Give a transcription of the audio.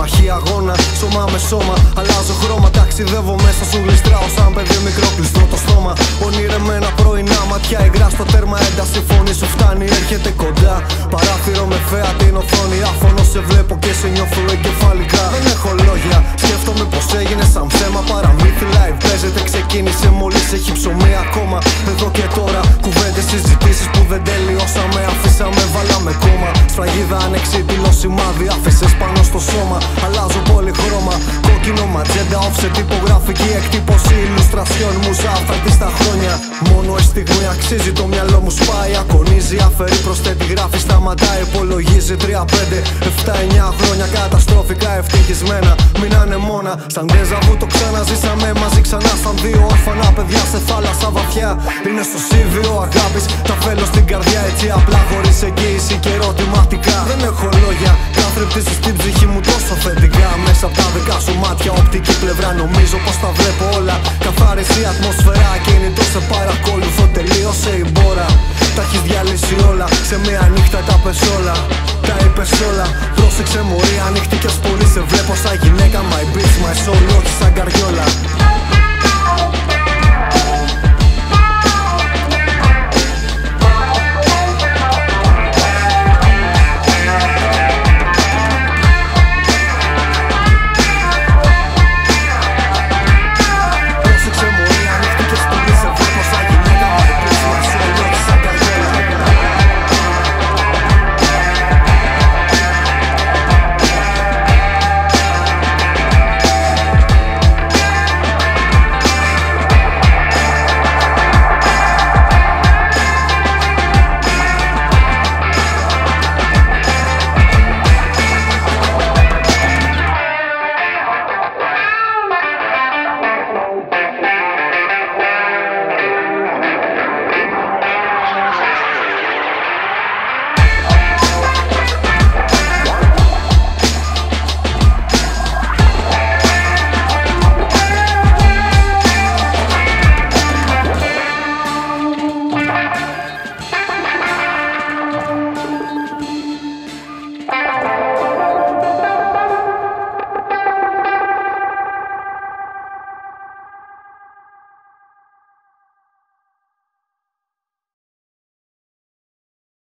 συμμαχή αγώνα, σώμα με σώμα. Αλλάζω χρώμα, ταξιδεύω μέσα σου, γλιστράω σαν παιδί μικρό, κλειστρώ το στόμα. Ονειρεμένα πρωινά, ματιά υγρά στο τέρμα, ένταση, φωνή σου φτάνει, έρχεται κοντά. Παράθυρο με θέα την οθόνη, άφωνο σε βλέπω και σε νιώθω εγκεφαλικά. Δεν έχω λόγια, σκέφτομαι πως έγινε σαν ψέμα. Παραμύθι live παίζεται, ξεκίνησε μόλις έχει ψωμί ακόμα. Εδώ και τώρα, κουβέντες, συζητήσεις που δεν τελειώσαμε. Αφήσαμε, βάλαμε κόμμα. Σφραγίδα ανεξίτηλο σημάδι, άφησες πάνω στο σώμα. Αλλάζω πολύ χρώμα, κόκκινο ματζέντα, offset, τυπογραφική εκτύπωση, ηλουστρασιόν, μουζά, φέρτη στα χρόνια. Μόνο η στιγμή αξίζει, το μυαλό μου σπάει, ακονίζει, αφαιρεί, προσθέτει, γράφει, σταματάει, υπολογίζει 3, 5, 7, 9 χρόνια καταστροφικά ευτυχισμένα. Μείνανε μόνα, σαν ντεζαβού το ξαναζήσαμε μαζί ξανά. Σαν δύο όρφανα παιδιά σε θάλασσα βαθιά. Είναι στο σίβιο αγάπης, τα θέλω στην καρδιά έτσι απλά, χωρίς εγγύηση και ερωτηματικά. Δεν έχω λόγια, καθρεπτίζεις στην ψυχή μου τόσο θετικά. Μέσα από τα δικά σου μάτια, οπτική πλευρά, νομίζω πως τα βλέπω όλα. Καθάριση ατμοσφαιρά, κινητό σε παρακολουθώ, τελείωσε η μπόρα. Τα έχεις διαλύσει όλα, σε μια νύχτα τα πες όλα. Τα είπες όλα, πρόσεξε μωρή, ανοίχτηκες πολύ, σε βλέπω σαν γυναίκα. My bitch, my soul, όχι σαν καριόλα.